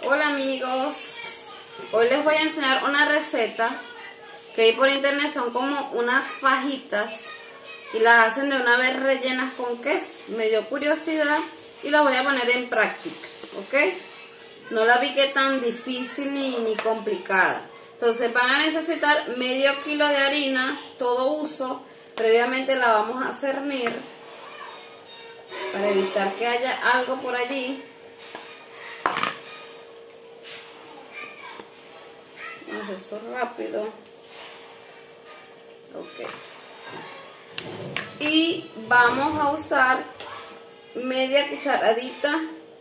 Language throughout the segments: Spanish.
Hola amigos, hoy les voy a enseñar una receta que vi por internet. Son como unas fajitas y las hacen de una vez rellenas con queso. Me dio curiosidad y las voy a poner en práctica, ¿ok? No la vi que tan difícil ni complicada. Entonces van a necesitar medio kilo de harina, todo uso. Previamente la vamos a cernir para evitar que haya algo por allí. Vamos a hacer esto rápido. Ok. Y vamos a usar media cucharadita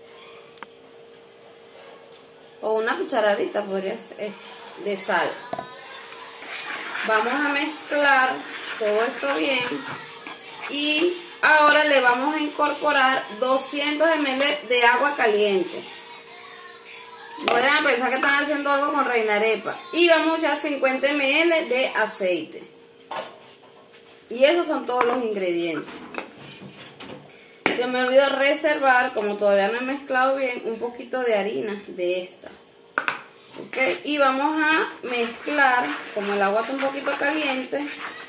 o una cucharadita podría ser de sal. Vamos a mezclar todo esto bien y ahora le vamos a incorporar 200 ml de agua caliente. No vayan a pensar que están haciendo algo con reina arepa. Y vamos a echar 50 ml de aceite. Y esos son todos los ingredientes. Se me olvidó reservar, como todavía no he mezclado bien, un poquito de harina de esta. Ok, y vamos a mezclar, como el agua está un poquito caliente,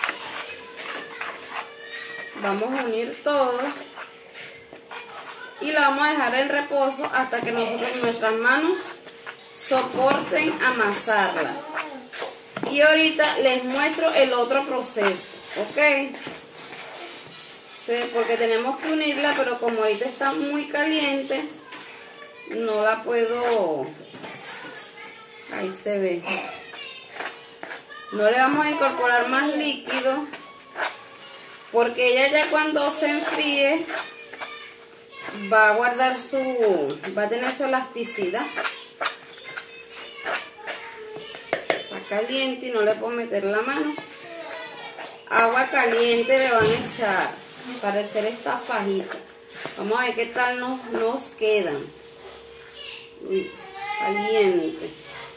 vamos a unir todo. Y la vamos a dejar en reposo hasta que nuestras manos soporten amasarla. Y ahorita les muestro el otro proceso, ¿ok? Sí, porque tenemos que unirla, pero como ahorita está muy caliente, no la puedo... Ahí se ve. No le vamos a incorporar más líquido, porque ella ya cuando se enfríe va a guardar va a tener su elasticidad. Está caliente y no le puedo meter la mano. Agua caliente le van a echar para hacer esta fajita. Vamos a ver qué tal nos quedan. Uy, caliente.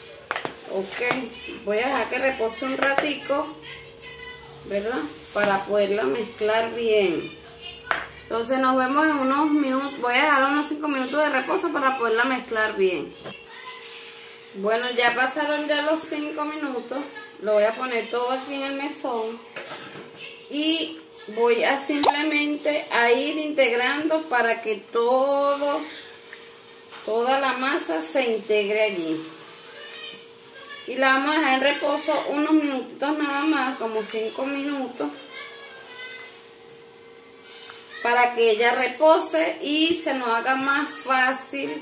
Ok, voy a dejar que repose un ratico, ¿verdad? Para poderla mezclar bien. Entonces nos vemos en unos minutos. Voy a dejar unos 5 minutos de reposo para poderla mezclar bien. Bueno, ya pasaron ya los 5 minutos. Lo voy a poner todo aquí en el mesón. Y voy a simplemente a ir integrando para que toda la masa se integre allí. Y la vamos a dejar en reposo unos minutitos nada más, como 5 minutos. Para que ella repose y se nos haga más fácil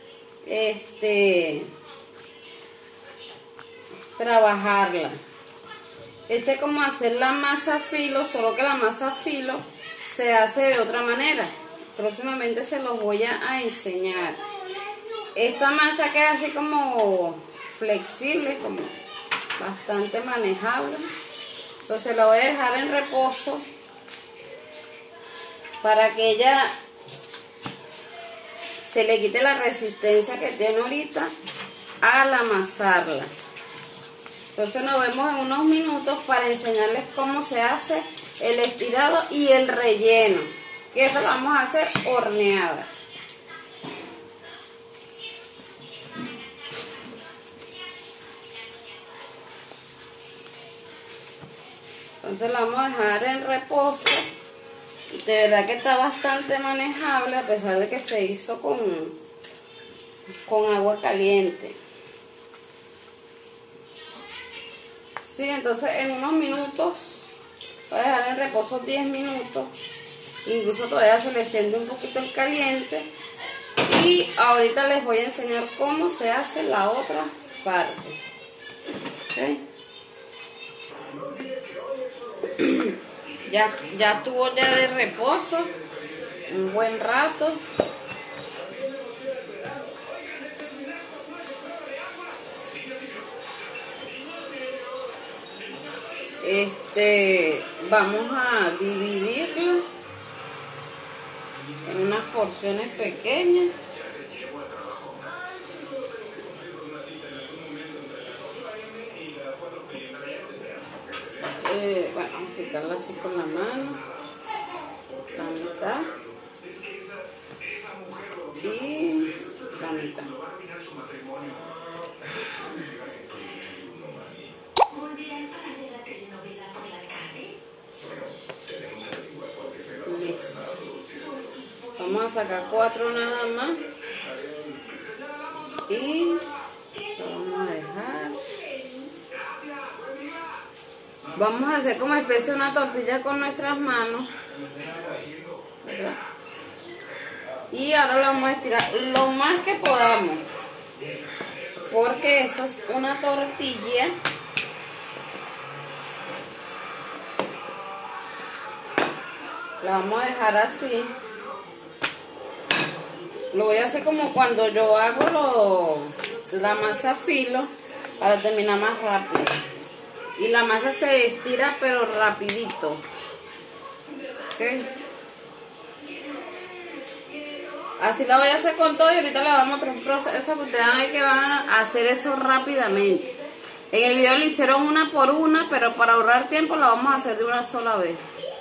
trabajarla. Es como hacer la masa filo, solo que la masa filo se hace de otra manera. Próximamente se los voy a enseñar. Esta masa queda así como flexible, como bastante manejable. Entonces la voy a dejar en reposo para que ella se le quite la resistencia que tiene ahorita al amasarla. Entonces nos vemos en unos minutos para enseñarles cómo se hace el estirado y el relleno, que eso lo vamos a hacer horneadas. Entonces la vamos a dejar en reposo. De verdad que está bastante manejable, a pesar de que se hizo con agua caliente. Sí, entonces en unos minutos, voy a dejar en reposo 10 minutos. Incluso todavía se le siente un poquito el caliente. Y ahorita les voy a enseñar cómo se hace la otra parte. ¿Okay? Ya tuvo ya de reposo un buen rato. Vamos a dividirlo en unas porciones pequeñas. Bueno, vamos a picarla así con la mano, la mitad y la mitad. Listo. Vamos a sacar 4 nada más. Y lo vamos a dejar. Vamos a hacer como especie de una tortilla con nuestras manos, ¿verdad? Y ahora lo vamos a estirar lo más que podamos, porque eso es una tortilla. La vamos a dejar así. Lo voy a hacer como cuando yo hago la masa filo, para terminar más rápido. Y la masa se estira pero rapidito. ¿Okay? Así la voy a hacer con todo y ahorita le vamos a mostrar un proceso que ustedes van a ver que van a hacer eso rápidamente. En el video lo hicieron una por una, pero para ahorrar tiempo la vamos a hacer de una sola vez.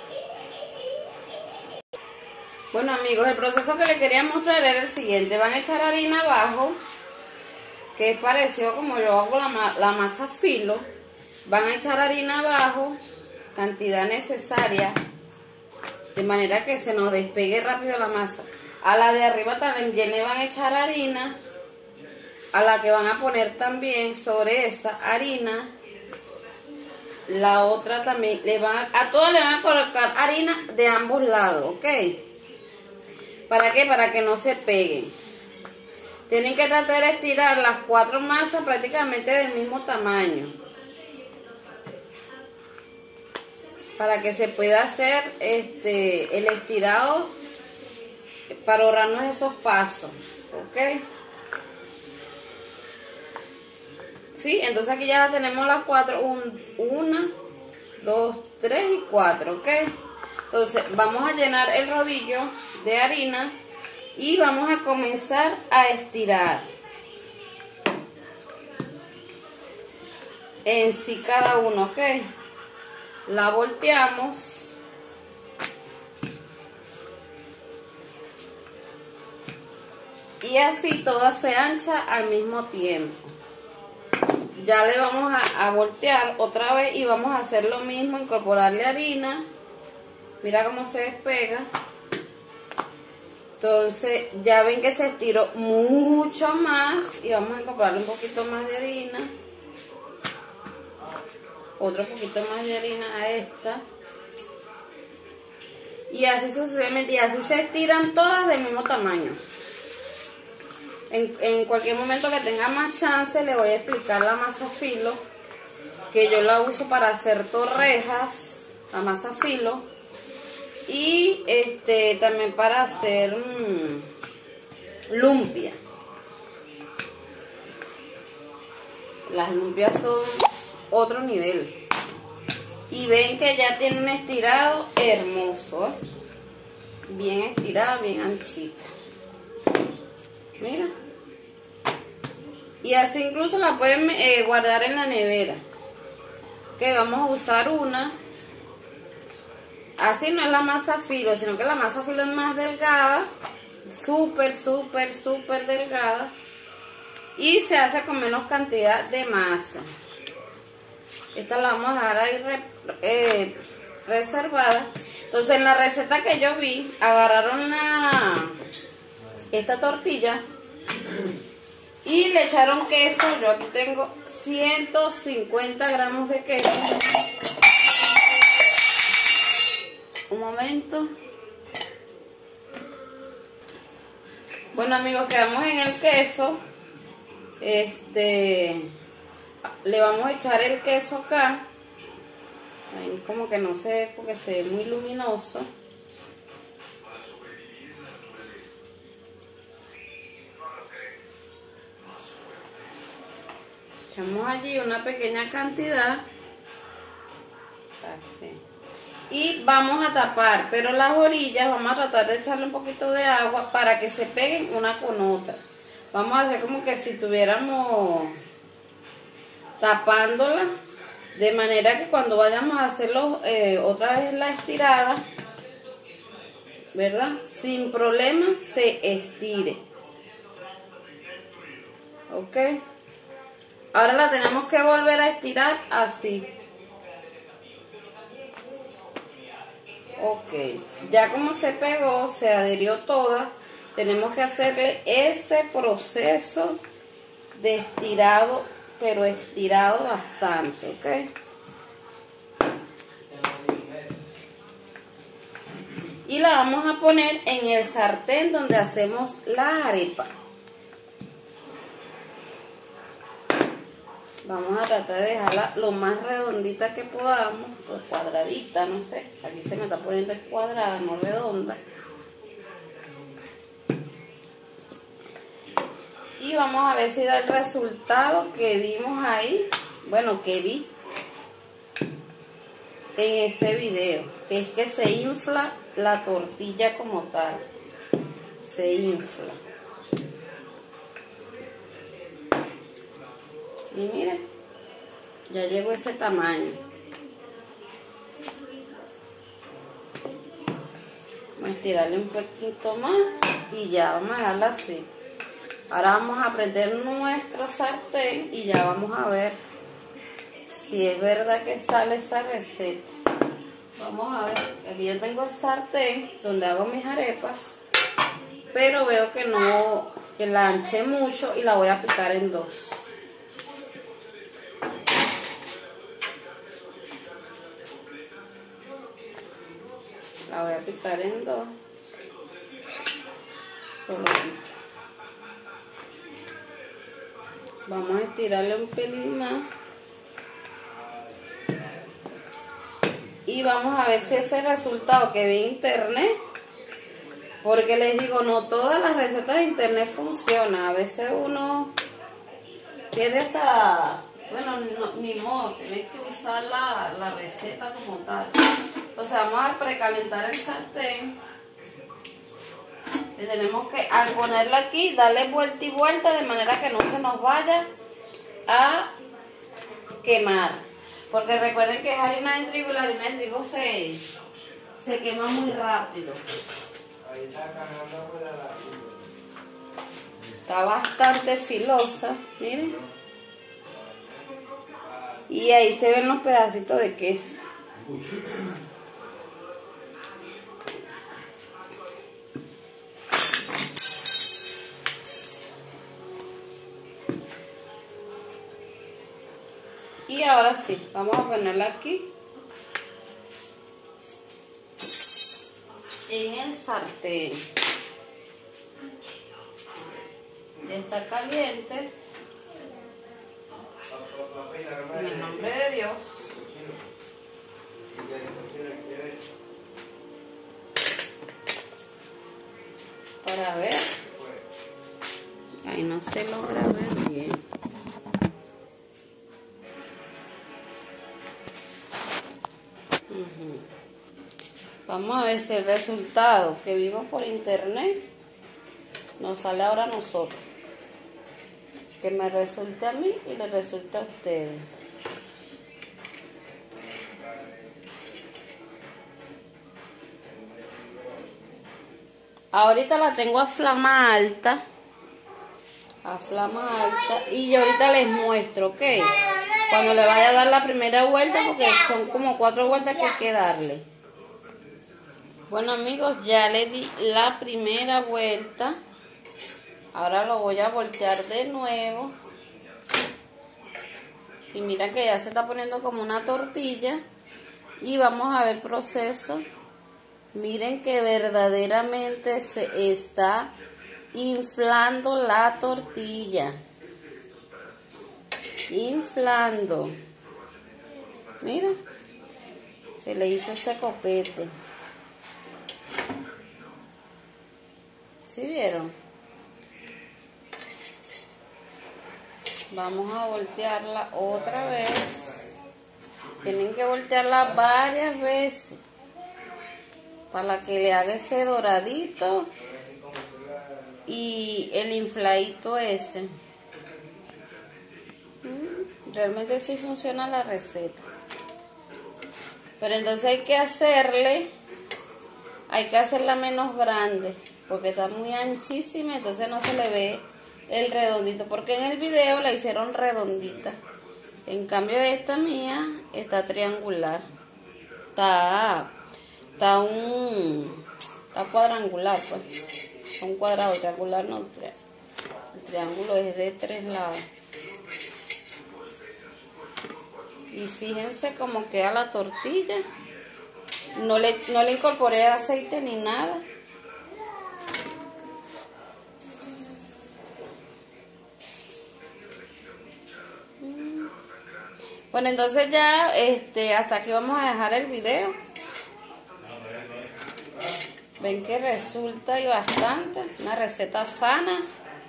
Bueno amigos, el proceso que les quería mostrar era el siguiente. Van a echar harina abajo, que es parecido como yo hago la masa filo. Van a echar harina abajo, cantidad necesaria, de manera que se nos despegue rápido la masa. A la de arriba también le van a echar harina, a la que van a poner también sobre esa harina. La otra también, a todas le van a colocar harina de ambos lados, ¿ok? ¿Para qué? Para que no se peguen. Tienen que tratar de estirar las 4 masas prácticamente del mismo tamaño, para que se pueda hacer el estirado, para ahorrarnos esos pasos, ¿ok? Sí, entonces aquí ya tenemos las 4, 1, 2, 3 y 4, ¿ok? Entonces vamos a llenar el rodillo de harina y vamos a comenzar a estirar en sí cada uno, ¿ok? La volteamos y así toda se ancha al mismo tiempo. Ya le vamos a voltear otra vez y vamos a hacer lo mismo, incorporarle harina. Mira cómo se despega. Entonces ya ven que se estiró mucho más y vamos a incorporarle un poquito más de harina. Otro poquito más de harina a esta. Y así sucesivamente, y así se estiran todas del mismo tamaño. En cualquier momento que tenga más chance le voy a explicar la masa filo, que yo la uso para hacer torrejas, la masa filo, y también para hacer lumpia. Las lumpias son otro nivel. Y ven que ya tiene un estirado hermoso, ¿eh? Bien estirada, bien anchita. Mira. Y así incluso la pueden guardar en la nevera. Que vamos a usar una. Así no es la masa filo, sino que la masa filo es más delgada. Súper delgada. Y se hace con menos cantidad de masa. Esta la vamos a dejar ahí reservada. Entonces en la receta que yo vi, agarraron esta tortilla y le echaron queso. Yo aquí tengo 150 gramos de queso. Un momento. Bueno amigos, quedamos en el queso. Le vamos a echar el queso acá. Ahí como que no se ve porque se ve muy luminoso. Echamos allí una pequeña cantidad. Así. Y vamos a tapar, pero las orillas vamos a tratar de echarle un poquito de agua para que se peguen una con otra. Vamos a hacer como que si tuviéramos tapándola, de manera que cuando vayamos a hacerlo otra vez la estirada, ¿verdad? Sin problema se estire. ¿ok? Ahora la tenemos que volver a estirar así. Ok, ya como se pegó, se adherió toda, tenemos que hacerle ese proceso de estirado, pero estirado bastante, ¿ok? Y la vamos a poner en el sartén donde hacemos la arepa. Vamos a tratar de dejarla lo más redondita que podamos, o cuadradita, no sé. Aquí se me está poniendo cuadrada, no redonda. Y vamos a ver si da el resultado que vimos ahí, bueno, que vi en ese video, que es que se infla la tortilla como tal. Se infla. Y miren, ya llegó ese tamaño. Vamos a estirarle un poquito más y ya vamos a dejarla así. Ahora vamos a prender nuestro sartén y ya vamos a ver si es verdad que sale esa receta. Vamos a ver, aquí yo tengo el sartén donde hago mis arepas, pero veo que no, que la anché mucho y la voy a picar en dos. La voy a picar en dos. Solo pico. Vamos a estirarle un pelín más. Y vamos a ver si ese resultado que vi en internet, porque les digo, no todas las recetas de internet funcionan. A veces uno quiere hasta, bueno, no, ni modo, tienes que usar la receta como tal. Entonces vamos a precalentar el sartén. Y tenemos que, al ponerla aquí, darle vuelta y vuelta de manera que no se nos vaya a quemar. Porque recuerden que es harina de trigo y la harina de trigo se quema muy rápido. Está bastante filosa, miren. Y ahí se ven los pedacitos de queso. Y ahora sí, vamos a ponerla aquí en el sartén. Ya está caliente. En el nombre de Dios. Para ver. Ahí no se logra ver bien. Vamos a ver si el resultado que vimos por internet nos sale ahora a nosotros. Que me resulte a mí y le resulte a ustedes. Ahorita la tengo a flama alta. A flama alta. Y yo ahorita les muestro, ¿ok? Cuando le vaya a dar la primera vuelta, porque son como 4 vueltas que hay que darle. Bueno amigos, ya le di la primera vuelta. Ahora lo voy a voltear de nuevo. Y mira que ya se está poniendo como una tortilla. Y vamos a ver el proceso. Miren que verdaderamente se está inflando la tortilla. Inflando. Mira. Se le hizo ese copete. ¿Sí vieron? Vamos a voltearla otra vez. Tienen que voltearla varias veces para que le haga ese doradito y el infladito ese. Realmente sí funciona la receta. Pero entonces hay que hacerla menos grande, porque está muy anchísima, entonces no se le ve el redondito, porque en el video la hicieron redondita. En cambio esta mía está triangular. Está cuadrangular, pues. Un cuadrado, triangular no. El triángulo es de 3 lados. Y fíjense cómo queda la tortilla. No le incorporé aceite ni nada. Bueno, entonces ya hasta aquí vamos a dejar el video. Ven que resulta y bastante. Una receta sana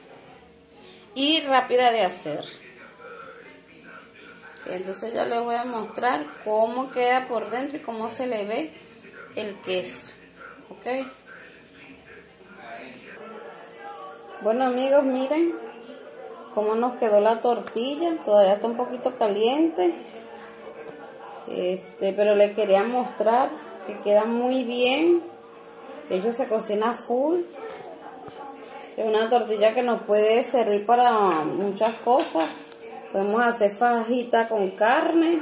y rápida de hacer. Entonces ya les voy a mostrar cómo queda por dentro y cómo se le ve el queso. ¿Ok? Bueno amigos, miren cómo nos quedó la tortilla. Todavía está un poquito caliente. Pero les quería mostrar que queda muy bien. De hecho se cocina full. Es una tortilla que nos puede servir para muchas cosas. Podemos hacer fajita con carne.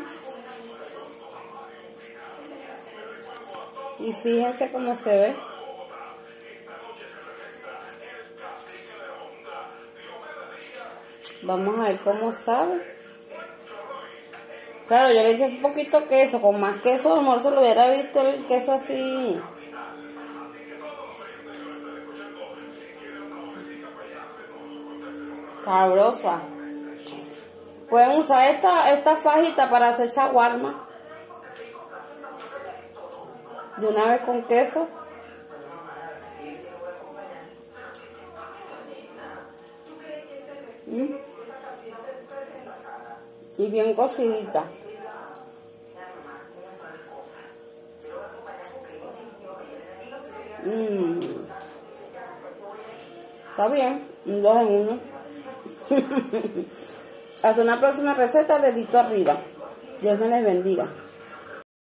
Y fíjense cómo se ve. Vamos a ver cómo sabe. Claro, yo le eché un poquito queso. Con más queso, a lo mejor se lo hubiera visto el queso así. Sabrosa. Pueden usar esta fajita para hacer shawarma. De una vez con queso. Y bien cocidita. Está bien, un 2 en 1. Hasta una próxima receta, dedito arriba. Dios me les bendiga.